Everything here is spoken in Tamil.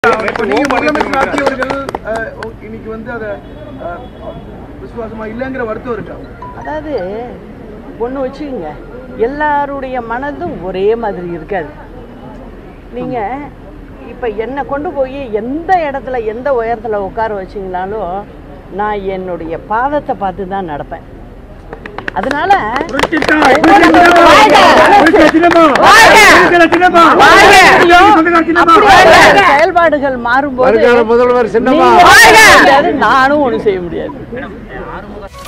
இன்னைக்கு வந்து அத விசுவாசமா இல்லங்கிற வருத்தம் இருக்கா? அதாவது ஒன்று வச்சுக்கோங்க, எல்லாருடைய மனதும் ஒரே மாதிரி இருக்காது. நீங்கள் இப்போ என்னை கொண்டு போய் எந்த இடத்துல எந்த உயரத்தில் உட்கார வச்சிங்கனாலும் நான் என்னுடைய பாதத்தை பார்த்து தான் நடப்பேன். அதனால செயல்பாடுகள் மாறும்போது நானும் ஒன்றும் செய்ய முடியாது.